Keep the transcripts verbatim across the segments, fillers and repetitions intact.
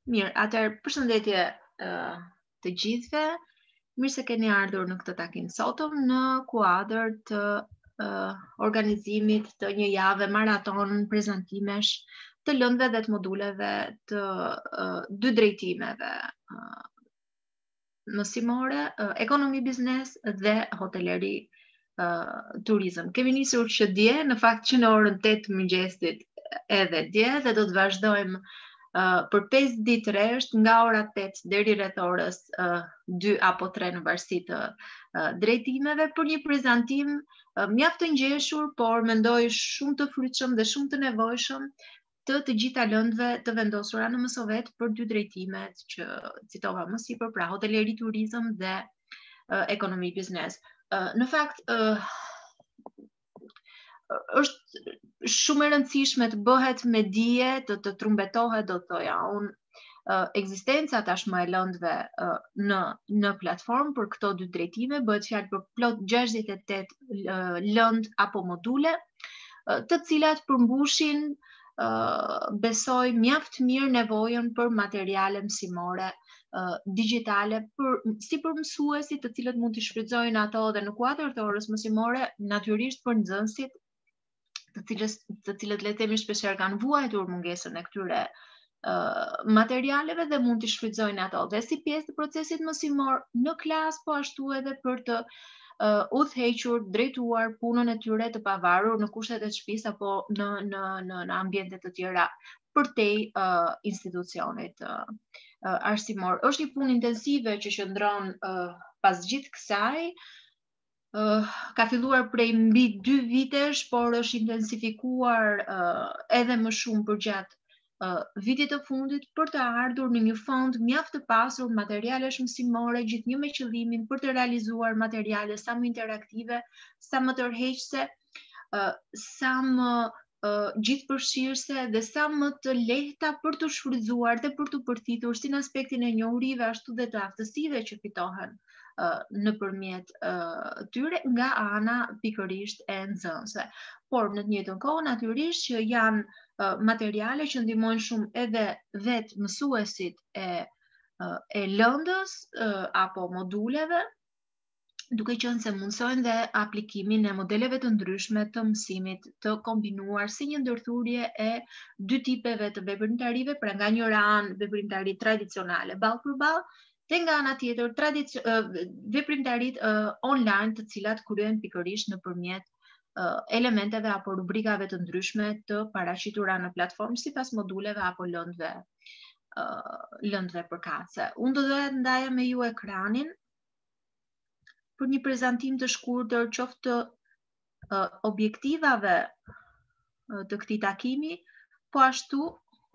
Mirë, atëherë përshëndetje uh, të gjithëve. Mirë se keni ardhur në këtë takim sotëm në kuadër të uh, organizimit të një jave maraton prezantimesh të lëndëve dhe të moduleve të uh, dy drejtimeve uh, mësimore, uh, ekonomi biznes dhe hoteleri uh, turizëm. Kemi nisur që dje, në fakt që në orën tetë mëngjesit edhe dje, dhe do të vazhdojmë Uh, për pesë ditë rresht nga ora tetë deri rreth orës uh, dy apo tre në varësi të uh, drejtimeve për një prezantim uh, mjaft të ngjeshur, por mendoj shumë të frytshëm dhe shumë të nevojshëm të të gjitha lëndëve të vendosura në Mësovet për dy drejtimet që citova më sipër, pra hoteleri turizëm dhe uh, ekonomi biznes. Uh, në fakt uh, është shumë e rëndësishme të bëhet me dije, të, të trumbetohet, do të thoja unë, uh, ekzistenca tashmë e lëndëve uh, në në platformë për këto dy drejtime. Bëhet fjalë për plot gjashtëdhjetë e tetë uh, lëndë apo module, uh, të cilat përmbushin uh, besoj mjaft mirë nevojën për materiale mësimore uh, digjitale për si për mësuesit, të cilët mund të shfrytëzojnë ato dhe në kuadër të orës mësimore, natyrisht për nxënësit, të cilës të cilët le të themi shpeshherë kanë vuajtur mungesën e këtyre uh, materialeve dhe mund të shfrytëzojnë ato dhe si pjesë të procesit mësimor në klasë, po ashtu edhe për të uh, udhëhequr, drejtuar punën e tyre të pavarur në kushtet e shtëpisë apo në në në, në ambiente të tjera përtej uh, institucionit uh, uh, arsimor. Është një punë intensive që qëndron uh, pas gjithë kësaj. Uh, ka filluar prej mbi dy vitesh, por është intensifikuar uh, edhe më shumë përgjatë uh, vitit të fundit për të ardhur në një fond mjaft të pasur materialesh mësimore, gjithnjë me qëllimin për të realizuar materiale sa më interaktive, sa më tërheqëse, uh, sa më uh, gjithëpërfshirëse dhe sa më të lehta për të shfrytzuar dhe për të përfitur si në aspektin e njohurive ashtu dhe të aftësive që fitohen Uh, në përmjet uh, tyre nga ana pikërisht e nxënësve. Por në të njëjtën kohë natyrisht që janë uh, materiale që ndihmojnë shumë edhe vetë mësuesit e, uh, e lëndës uh, apo moduleve, duke qenë se mundsojnë dhe aplikimin e modeleve të ndryshme të mësimit të kombinuar si një ndërthurje e dy tipeve të veprimtarive, pra nga njëra anë veprimtari tradicionale ballë për ballë, dhe nga ana tjetër uh, veprimtarit uh, online, të cilat kryen pikërisht nëpërmjet uh, elementeve apo rubrikave të ndryshme të paraqitura në platformë sipas moduleve apo lëndëve uh, lëndëve përkatëse. Unë do doja të ndaja me ju ekranin për një prezantim të shkurtër qoftë uh, objektivave uh, të këtij takimi, po ashtu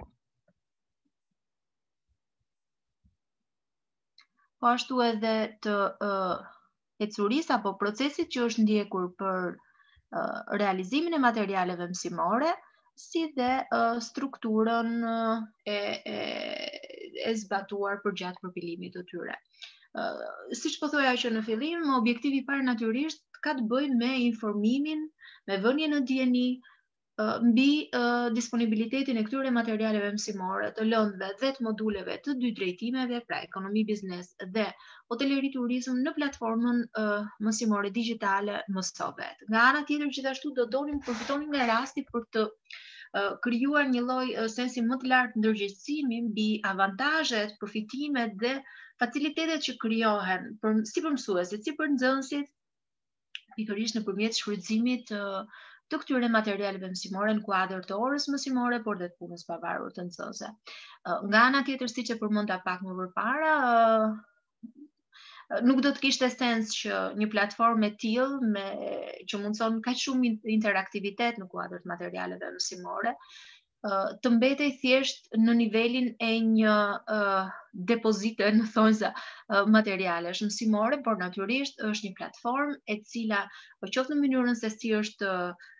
po ashtu edhe të uh, ecurisë apo procesit që është ndjekur për uh, realizimin e materialeve mësimore, si dhe uh, strukturën uh, e, e, e zbatuar për gjatë përpilimit të tyre. Uh, siç po thoja që në fillim, objektivi i parë natyrisht ka të bëjë me informimin, me vënien në dieni, Uh, mbi uh, disponibilitetin e këtyre materialeve mësimore të lëndëve dhe të moduleve të dy drejtimeve, pra ekonomi biznes dhe hoteleri turizëm në platformën uh, mësimore digjitale Mësovet. Nga ana tjetër, gjithashtu do donim përfitonim nga rasti për të uh, krijuar një lloj uh, sensi më të lartë ndërgjegjësimi mbi avantazhet, përfitimet dhe facilitetet që krijohen për si për mësuesit, si për nxënësit, pikërisht nëpërmjet shfrytëzimit uh, të këtyre materialeve mësimore në kuadër të orës mësimore, por dhe të punës pavarur të nxënësve. Uh, nga ana tjetër, siç e përmenda pak më përpara, uh, nuk do të kishte sens që një platformë e tillë me që mundson kaq shumë interaktivitet në kuadër të materialeve mësimore, uh, të mbetej thjesht në nivelin e një uh, depozite në thonjza materialesh mësimore, por natyrisht është një platformë e cila qoftë në mënyrën se si është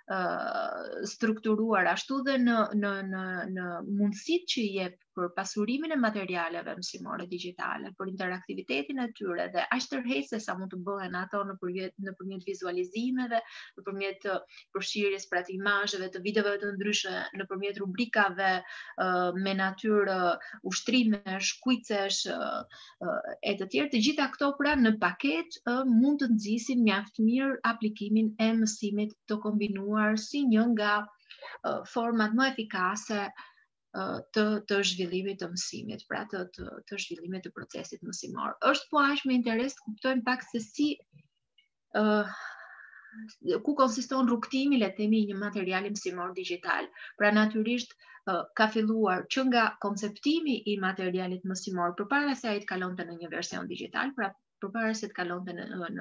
uh, strukturuar ashtu dhe në në në në mundësitë që i jep për pasurimin e materialeve mësimore digjitale, për interaktivitetin e tyre dhe aq tërheqëse sa mund të bëhen ato nëpërmjet nëpërmjet vizualizimeve, nëpërmjet përfshirjes pra të imazheve, të videove të ndryshme, nëpërmjet rubrikave uh, me natyrë uh, ushtrimesh, kuicesh uh, uh, e të tjerë, të gjitha këto pra në paketë uh, mund të nxisin mjaft mirë aplikimin e mësimit të kombinuar si një nga uh, format më efikase të të zhvillimit të mësimit, pra të të, të zhvillimit të procesit mësimor. Është po aq me interes të kuptojmë pak se si uh, ku konsiston rrugtimi, le të themi, një materiali mësimor digjital. Pra natyrisht uh, ka filluar që nga konceptimi i materialit mësimor përpara se ai të kalonte në një version digjital, pra përpara se të kalonte në në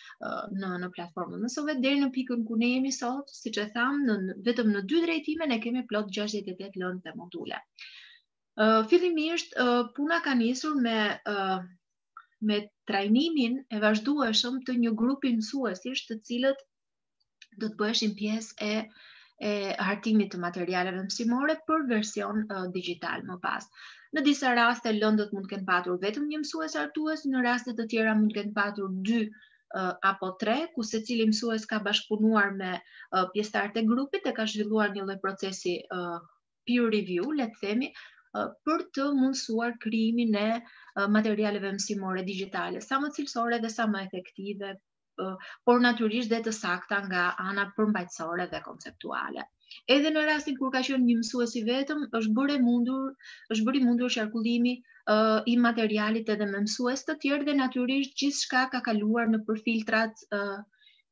në në platformën mësove deri në pikën ku ne jemi sot, siç e tham, në vetëm në dy drejtime ne kemi plot gjashtëdhjetë e tetë lëndë të module. Uh, fillimisht uh, puna ka nisur me uh, me trajnimin e vazhdueshëm të një grupi mësuesish të cilët do të bëheshin pjesë e e hartimit të materialeve mësimore për version uh, digjital më pas. Në disa raste lëndët mund të kenë patur vetëm një mësues hartues, në raste të tjera mund të kenë patur dy uh, apo tre, ku secili mësues ka bashkëpunuar me uh, pjesëtarët e grupit e ka zhvilluar një lloj procesi uh, peer review, le të themi, uh, për të mundësuar krijimin e uh, materialeve mësimore digjitale, sa më cilësore dhe sa më efektive, por natyrisht dhe të sakta nga ana përmbajtësore dhe konceptuale. Edhe në rastin kur ka qenë një mësues i vetëm, është bërë mundur, është bërë mundur qarkullimi uh, i materialit edhe me mësues të tjerë dhe natyrisht gjithçka ka kaluar në përfiltrat uh,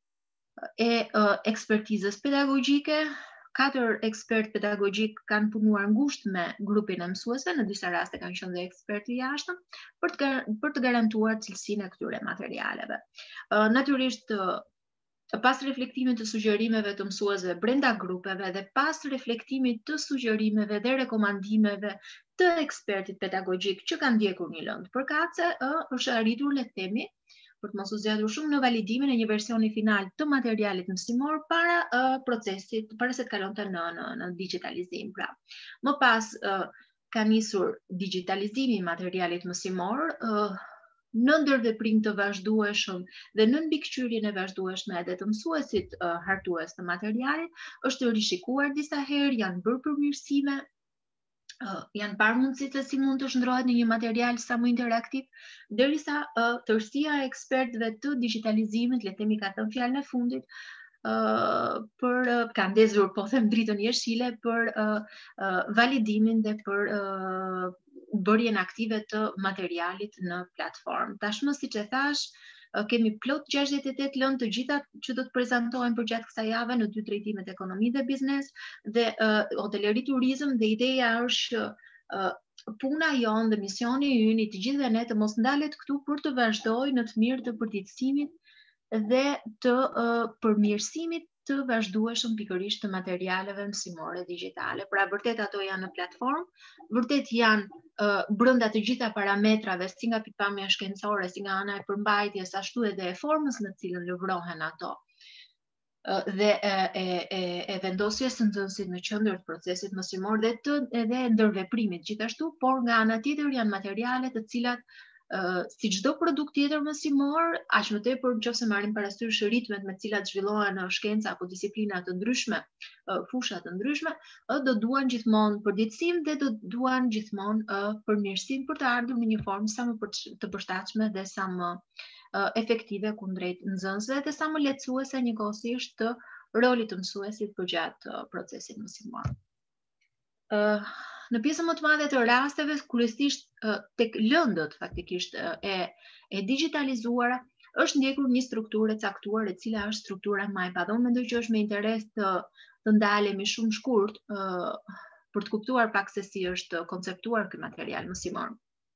e uh, ekspertizës pedagogjike. Katër ekspert pedagogjik kanë punuar ngushtë me grupin e mësuesve, në disa raste kanë qenë dhe ekspertë jashtëm, për të për të garantuar cilësinë e këtyre materialeve. Uh, natyrisht uh, pas reflektimit të sugjerimeve të mësuesve brenda grupeve dhe pas reflektimit të sugjerimeve dhe rekomandimeve të ekspertit pedagogjik që kanë ndjekur një lëndë përkatëse, uh, është arritur, le të themi, për të mos u zgjatur shumë, në validimin e një versioni final të materialit mësimor para uh, procesit, para se të kalonte në, në, në digitalizim. Pra, më pas uh, ka nisur digitalizimi i materialit mësimor, uh, në ndërveprim të vazhdueshëm dhe në mbikëqyrjen e vazhdueshme edhe të mësuesit uh, hartues të materialit, është rishikuar disa herë, janë bërë përmirësime. Uh, janë parë mundësitë se si mund të shndrohet në një material sa më interaktiv, derisa uh, tërësia e ekspertëve të digitalizimit, le të themi, ka thënë fjalën e fundit, uh, për uh, ka ndezur, po them dritën jeshile, për uh, uh, validimin dhe për uh, bërjen aktive të materialit në platformë. Tashmë, siç e thash, kemi plot gjashtëdhjetë e tetë lëndë të gjitha që do të prezantohen për gjatë kësaj jave në dy drejtimet ekonomi dhe biznes dhe uh, hoteleri turizëm, dhe ideja është që uh, puna jonë dhe misioni ynë i të gjithëve ne të mos ndalet këtu për të vazhdojë në të mirë të përditësimit dhe të uh, përmirësimit të vazhdueshëm pikërisht të materialeve mësimore digjitale. Pra vërtet ato janë në platformë, vërtet janë uh, brenda të gjitha parametrave, si nga pikpamja shkencore, si nga ana e përmbajtjes, ashtu edhe e formës në cilën lëvrohen ato. Uh, dhe e, e, e vendosjes së nxënësit në qendër të procesit mësimor dhe të edhe ndërveprimit gjithashtu, por nga ana tjetër janë materiale të cilat Uh, si çdo produkt tjetër mësimor, aq më tepër nëse marrim parasysh ritmet me të cilat zhvillohen shkenca apo disiplina të ndryshme, uh, fusha të ndryshme, uh, do duan gjithmonë përditësim dhe do duan gjithmonë uh, përmirësim për të ardhur në një formë sa më të përshtatshme dhe sa më uh, efektive kundrejt nxënësve dhe sa më lehtësuese njëkohësisht të rolit të mësuesit përgjatë uh, procesit mësimor. Uh, në pjesën më të madhe të rasteve, kryesisht uh, tek lëndët faktikisht uh, e, e digitalizuara, është ndjekur një strukturë e caktuar, e cila është struktura MAIPA. Dhe unë mendoj që është me interes të, të ndalemi shumë shkurt uh, për të kuptuar pak se si është konceptuar ky material mësimor.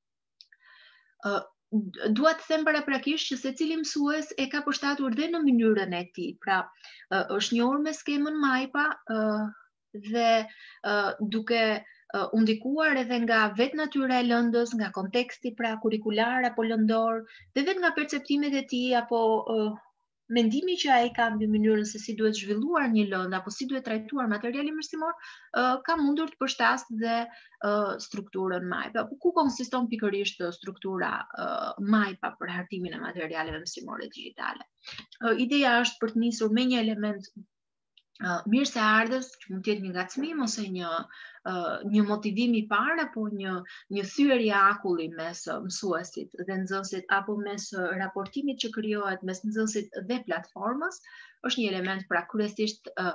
Uh, Dua të them paraprakisht që secili mësues e ka përshtatur dhe në mënyrën e tij. Pra, uh, është njohur me skemën MAIPA, uh, dhe uh, duke uh, u ndikuar edhe nga vetë natyra e lëndës, nga konteksti pra kurikular apo lëndor, dhe vetë nga perceptimet e tij apo uh, mendimi që ai ka mbi mënyrën se si duhet zhvilluar një lëndë apo si duhet trajtuar materiali mësimor, uh, ka mundur të përshtasë dhe uh, strukturën MAIPA. Ku konsiston pikërisht struktura uh, MAIPA për hartimin e materialeve mësimore digjitale? Uh, ideja është për të nisur me një element uh, mirë se ardhës, që mund të jetë një ngacmim ose një uh, një motivim i parë apo një një thyerje akulli mes uh, mësuesit dhe nxënësit apo mes uh, raportimit që krijohet mes nxënësit dhe platformës, është një element pra kryesisht uh,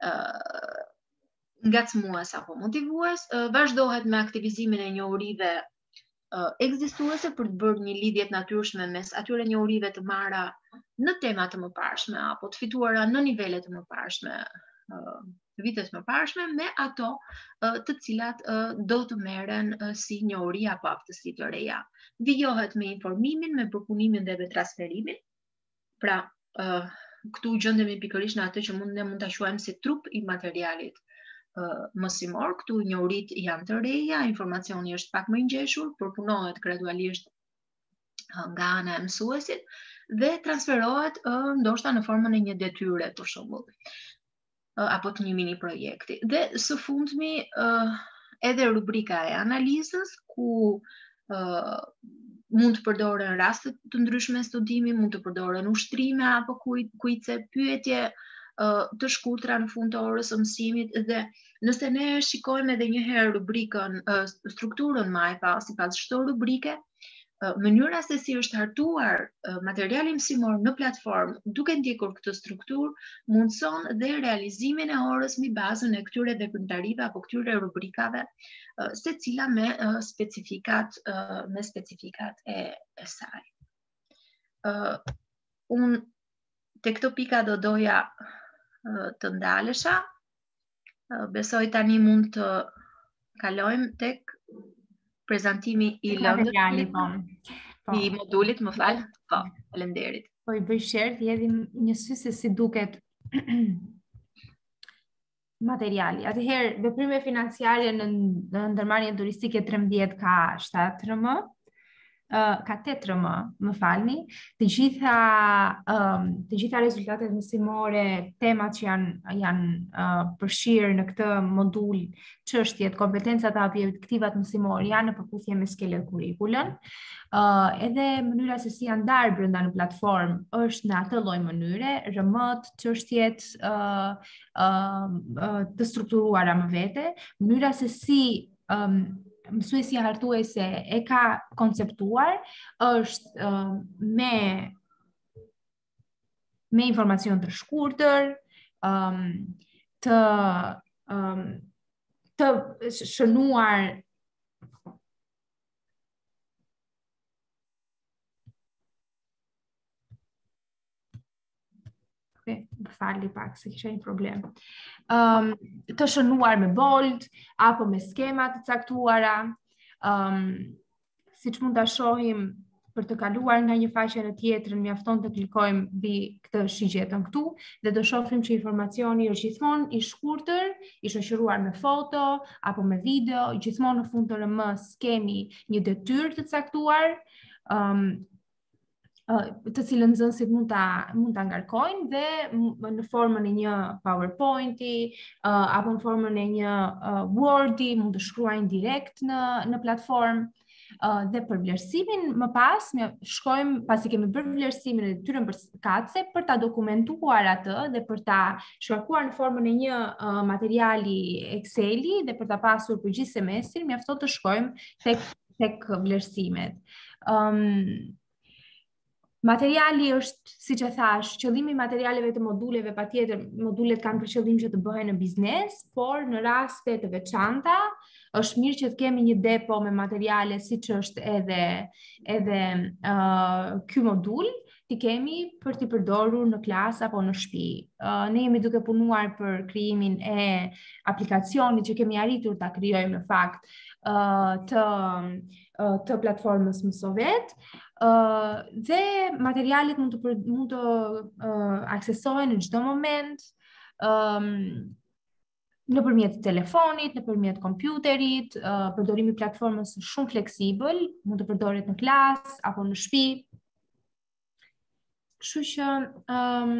uh, ngacmues apo motivues. Uh, vazhdohet me aktivizimin e njohurive uh, ekzistuese për të bërë një lidhje të natyrshme mes atyre njohurive të marra në tema të mëparshme apo të fituara në nivele të mëparshme, uh, vitet më parshme, me ato uh, të cilat uh, do të merren uh, si njohuri apo aftësi të reja. Vijohet me informimin, me përpunimin dhe me transferimin. Pra, uh, këtu gjendemi pikërisht në atë që mund ne mund ta quajmë si trup i materialit uh, mësimor. Këtu njohurit janë të reja, informacioni është pak më i ngjeshur, përpunohet gradualisht uh, nga ana e mësuesit dhe transferohet uh, ndoshta në formën e një detyre, për shembull, uh, apo të një mini projekti. Dhe së fundmi uh, edhe rubrika e analizës, ku uh, mund të përdoren raste të ndryshme studimi, mund të përdoren ushtrime apo kuice, pyetje uh, të shkurtra në fund të orës së mësimit. Dhe nëse ne shikojmë edhe një herë rubrikën, uh, strukturën MAIPA sipas çdo rubrike, mënyra se si është hartuar materiali mësimor në platformë duke ndjekur këtë strukturë mundson dhe realizimin e orës mbi bazën e këtyre veprimtarive apo këtyre rubrikave, secila me specifikat me specifikat e, e saj. Unë te këto pika do doja të ndalesha. Besoj tani mund të kalojmë tek prezantimi i lëndës, po. Po. I modulit, më fal. Po, faleminderit. Po i bëj share, jedhim një sy se si duket materiali. Atëherë, veprime financiare në, në ndërmarrjen turistike trembëdhjetë ka shtatë R M, uh, ka tetë R M, më falni. Të gjitha um, të gjitha rezultatet mësimore, temat që janë janë uh, përfshirë në këtë modul, çështjet, kompetencat apo objektivat mësimor janë në përputhje me skelet kurrikulën. Uh, edhe mënyra se si janë ndarë brenda në platformë është në atë lloj mënyre, R M-t, çështjet uh, uh, uh, të strukturuara më vete, mënyra se si um, mësuesi hartuese e ka konceptuar është uh, me me informacion të shkurtër, um, të um, të shënuar më falni pak se kisha një problem. Um, të shënuar me bold apo me skema të caktuara, um, siç mund ta shohim për të kaluar nga një faqe në tjetrën, mjafton të klikojmë mbi këtë shigjetën këtu dhe do shohim që informacioni është gjithmonë i shkurtër, i shoqëruar me foto apo me video, gjithmonë në fund të R M skemi një detyrë të caktuar, um, të cilën nxënësit mund ta mund ta ngarkojnë dhe në formën e një PowerPointi uh, apo në formën e një uh, Wordi mund të shkruajnë direkt në në platformë. Uh, dhe për vlerësimin më pas me shkojmë pasi kemi bërë vlerësimin e detyrën përkatëse për ta dokumentuar atë dhe për ta shkarkuar në formën e një uh, materiali Exceli dhe për ta pasur për gjithë semestrin, mjafton të shkojmë tek tek vlerësimet. Um, Materiali është, siç e thash, qëllimi i materialeve të moduleve, patjetër modulet kanë për qëllim që të bëhen në biznes, por në raste të veçanta është mirë që të kemi një depo me materiale siç është edhe edhe uh, ky modul, ti kemi për t'i përdorur në klasë apo në shtëpi. Uh, ne jemi duke punuar për krijimin e aplikacionit që kemi arritur ta krijojmë në fakt uh, të uh, të platformës Mësovet. Uh, dhe materialet mund të mund të uh, aksesohen në çdo moment. Um, nëpërmjet telefonit, nëpërmjet kompjuterit, uh, përdorimi i platformës është shumë fleksibël, mund të përdoret në klasë apo në shtëpi. Kështu që um,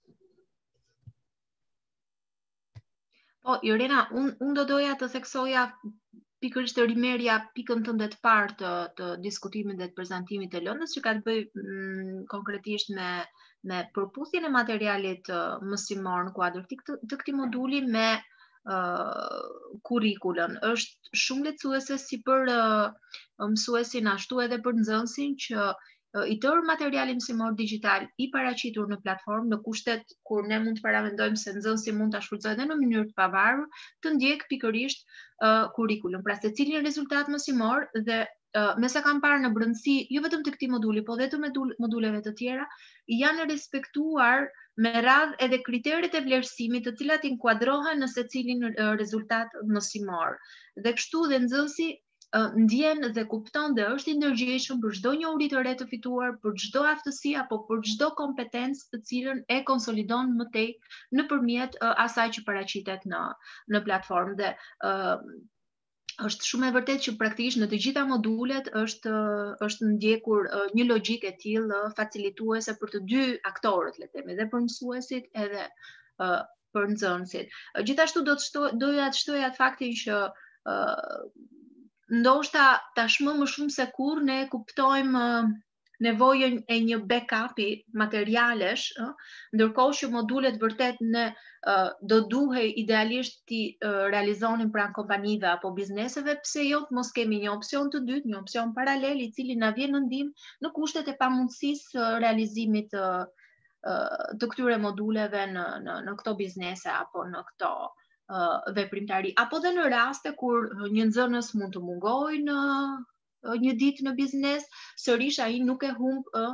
Po, Irena, unë un do doja të theksoja pikërisht të rimerja pikën tënde të parë të, të diskutimit dhe të prezantimit të lëndës, që ka të bëj mm, konkretisht me, me përputhjen e materialit uh, mësimor në kuadër të, të, të këtij moduli me uh, kurrikulën. Është shumë lehtësuese si për uh, mësuesin ashtu edhe për nxënësin që i tërë materiali mësimor digital i paraqitur në platformë në kushtet kur ne mund të paramendojmë se nxënësi mund ta shfrytëzojë edhe në mënyrë të pavarur, të ndjek pikërisht uh, kurrikulum. Pra secilin rezultat mësimor dhe uh, me sa kam parë në brendësi, jo vetëm të këtij moduli, por edhe të moduleve të tjera, janë respektuar me radhë edhe kriteret e vlerësimit, të cilat inkuadrohen në secilin uh, rezultat mësimor. Dhe kështu dhe nxënësi ndjen dhe kupton dhe është i ndërgjegjshëm për çdo njohuri të re të fituar, për çdo aftësi apo për çdo kompetencë të cilën e konsolidon më tej nëpërmjet uh, asaj që paraqitet në në platformë. Dhe uh, është shumë e vërtetë që praktikisht në të gjitha modulet është është ndjekur uh, një logjikë e tillë uh, facilituese për të dy aktorët, le të themi, edhe për mësuesit edhe uh, për nxënësit. Uh, gjithashtu do të shtoj, doja të shtoja faktin që uh, ndoshta tashmë më shumë se kur ne kuptojmë nevojën e një backupi materialesh, ë, ndërkohë që modulet vërtet ne uh, do duhej idealisht ti uh, realizonin pranë kompanive apo bizneseve, pse jo të mos kemi një opsion të dytë, një opsion paralel i cili na vjen në ndihmë në kushtet e pamundësisë së realizimit të uh, të këtyre moduleve në në në këto biznese apo në këto Uh, veprimtari, apo dhe në raste kur një nxënës mund të mungojë në uh, një ditë në biznes, sërish ai nuk e humb uh,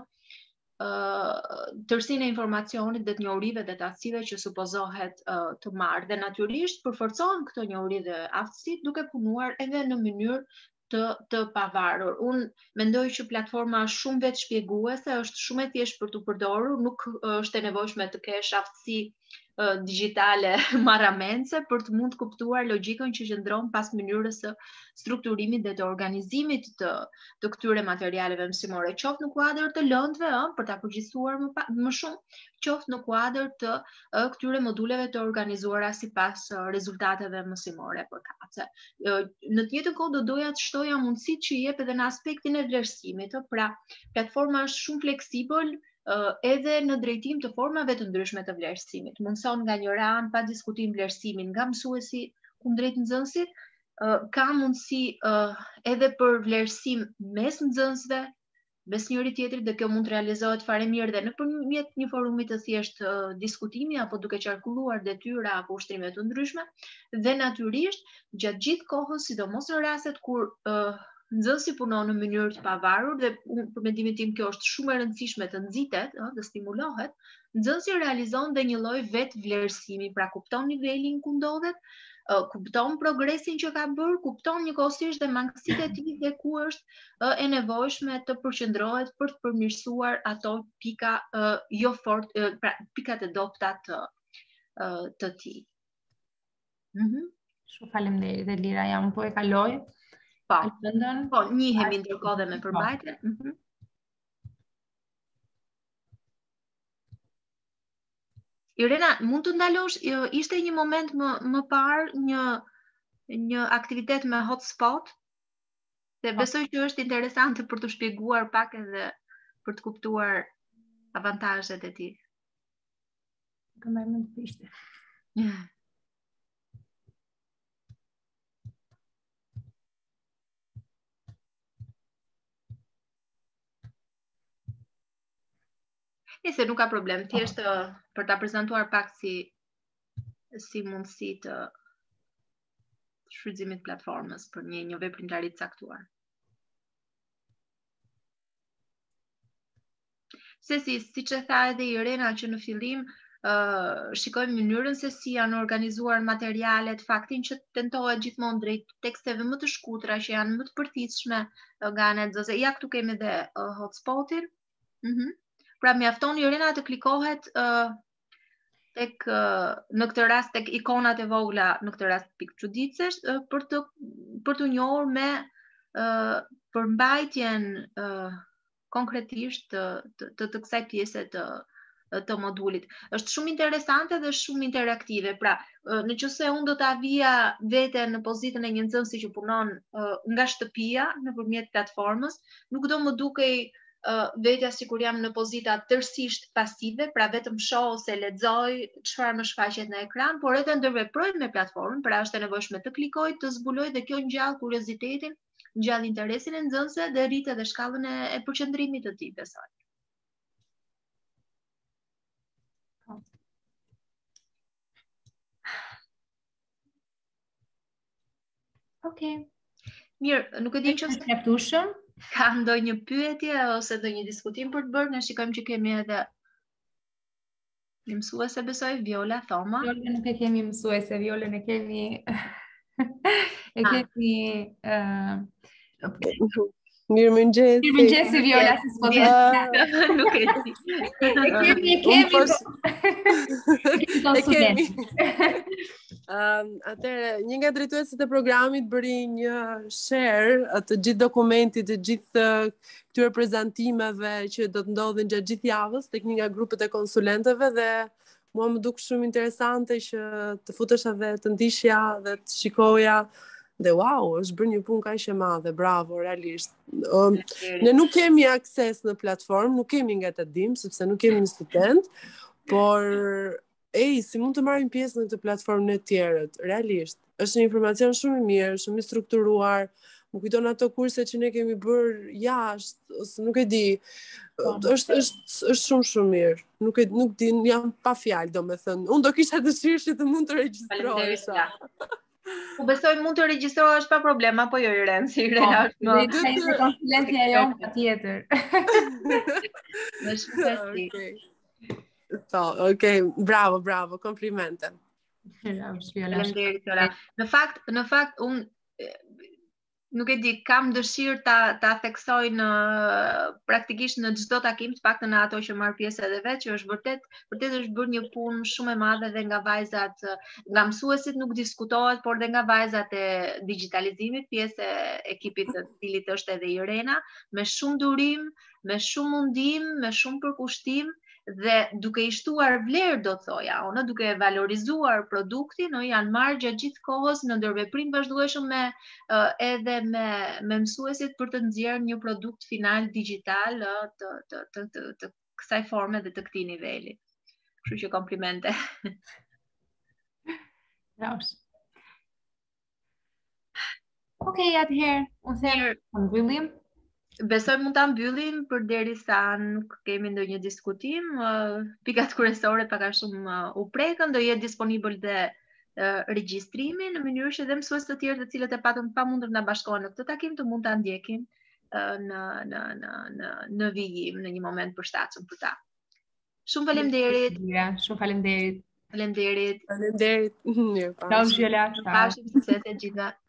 uh, tërsinë e informacionit dhe të njohurive dhe të aftësive që supozohet uh, të marrë, dhe natyrisht përforcon këto njohuri dhe aftësi duke punuar edhe në mënyrë të të pavarur. Unë mendoj që platforma është shumë vetë shpjeguese, është shumë e thjeshtë për të përdorur, nuk është e nevojshme të kesh aftësi digjitale marramendse për të mund të kuptuar logjikën që qëndron pas mënyrës së strukturimit dhe të organizimit të të këtyre materialeve mësimore, qoftë në kuadër të lëndëve, ëh, për ta përgjithësuar më, pa, më shumë, qoftë në kuadër të ëh, këtyre moduleve të organizuara sipas uh, rezultateve mësimore përkatëse. Uh, në të njëjtën kohë do doja të shtoja mundësitë që jep edhe në aspektin e vlerësimit, ëh, pra platforma është shumë fleksibël, Uh, edhe në drejtim të formave të ndryshme të vlerësimit. Mundson nga një ran pa diskutim vlerësimin nga mësuesi kundrejt nxënësit, uh, ka mundësi uh, edhe për vlerësim mes nxënësve, mes njëri tjetrit, dhe kjo mund të realizohet fare mirë dhe nëpërmjet një forumi të thjeshtë uh, diskutimi apo duke qarkulluar detyra apo ushtrime të ndryshme, dhe natyrisht gjatë gjithë kohës, sidomos në rastet kur uh, nxënësi punon në mënyrë të pavarur, dhe për mendimin tim kjo është shumë e rëndësishme të nxitet, të stimulohet, nxënësi realizon dhe një lloj vetë vlerësimi, pra kupton nivelin ku ndodhet, kupton progresin që ka bërë, kupton njëkohësisht dhe mangësitë e tij dhe ku është e nevojshme të përqendrohet për të përmirësuar ato pika jo fort, pra pikat e dobta të të tij. Mhm. Shumë faleminderit Elira, jam po e kaloj. Po, po, njihemi ndërkohë dhe me përbajtje. Mm-hmm. Irena, mund të ndalosh, ishte një moment më, më parë një, një aktivitet me hotspot, dhe besoj që është interesante për të shpjeguar pak edhe për të kuptuar avantazhet e tij. Këmë më të ishte. Yeah. Nëse nuk ka problem, thjesht uh, për ta prezantuar pak si si mundësi të shfrytëzimit të platformës për një një veprimtari të caktuar. Se si, siç e tha edhe Irena që në fillim, uh, shikojmë mënyrën se si janë organizuar materialet, faktin që tentohet gjithmonë drejt teksteve më të shkurtra që janë më të përthithshme uh, nga ana e nxënësve. Ja, këtu kemi edhe uh, hotspotin. Mhm. Pra mjafton Irena të klikohet uh, tek në këtë rast tek ikonat e vogla, në këtë rast pikë çuditësh, për të për të njohur me uh, përmbajtjen uh, konkretisht të, të, të, të kësaj pjese të të modulit. Është shumë interesante dhe shumë interaktive. Pra, në qëse unë do të avija vete në pozitën e një nxënësi që punon uh, nga shtëpia nëpërmjet platformës, nuk do më dukej uh, vetja sikur jam në pozita tërësisht pasive, pra vetëm shoh ose lexoj çfarë më shfaqet në ekran, por edhe ndërveproj me platformën, pra është e nevojshme të klikoj, të zbuloj dhe kjo ngjall kuriozitetin, ngjall interesin e nxënëse dhe rrit edhe shkallën e, e përqendrimit të tij, besoj. Okej. Mirë, nuk e di nëse mjaftueshëm. Ka ndonjë pyetje ose ndonjë diskutim për të bërë, ne shikojmë që kemi edhe një mësuese, besoj, Viola Thoma. Viola nuk e kemi mësuese, Viola ne kemi e kemi ë Mirëmëngjes. Mirëmëngjes Viola, si s'po të. Nuk e di. E kemi, e kemi. E kemi. Um, atëre, një nga drejtuesit e programit bëri një share të gjithë dokumentit, të gjithë këtyre prezantimeve që do të ndodhin gjatë gjithë javës tek një nga grupet e konsulentëve dhe mua më duk shumë interesante që të futesh edhe të ndiqja dhe të shikoja dhe wow, është bërë një punë kaq e madhe, bravo, realisht. Um, ne nuk kemi akses në platformë, nuk kemi nga të dim, sepse nuk kemi një student, por ej, si mund të marrim pjesë në këtë platformë të tjerët, realisht. Është një informacion shumë i mirë, shumë i strukturuar. Më kujton ato kurse që ne kemi bërë jashtë, ose nuk e di. Është është është shumë shumë mirë. Nuk e nuk di, jam pa fjalë, domethënë. Unë do kisha dëshirë që të mund të regjistrohesha. U besoj mund të regjistrohesh pa problema, po jo Iren, si Iren është më. Dhe të konsulentja jonë patjetër. Më shpëti. Po, okay, bravo, bravo, komplimente. Faleminderit, Viola. Në fakt, në fakt unë nuk e di, kam dëshirë ta ta theksoj në praktikisht në çdo takim, të paktën në ato që marr pjesë edhe vetë, që është vërtet, vërtet është bërë një punë shumë e madhe dhe nga vajzat, nga mësuesit nuk diskutohet, por dhe nga vajzat e digitalizimit, pjesë e ekipit të cilit është edhe Irena, me shumë durim, me shumë mundim, me shumë përkushtim, dhe duke i shtuar vlerë, do të thoja, ona duke valorizuar produktin, no, janë marrë gjatë gjithë kohës në ndërveprim vazhdueshëm me uh, edhe me me mësuesit për të nxjerrë një produkt final digital uh, të, të, të, të, të kësaj forme dhe të këtij niveli. Kështu që komplimente. Bravo. Okej, atëherë, unë them, mbyllim. Besoj mund ta mbyllim përderisa nuk kemi ndonjë diskutim. Pikat kryesore pak a shumë u prekën, do jetë disponibil dhe regjistrimi në mënyrë që dhe mësues të tjerë të cilët e patën pamundur na bashkohen në këtë takim të mund ta ndjekin në në në në në vijim në një moment përshtatshëm për ta. Shumë faleminderit. Shumë faleminderit. Faleminderit. Faleminderit. Mirë, Ciao, Viola. Pashim sukses e gjitha.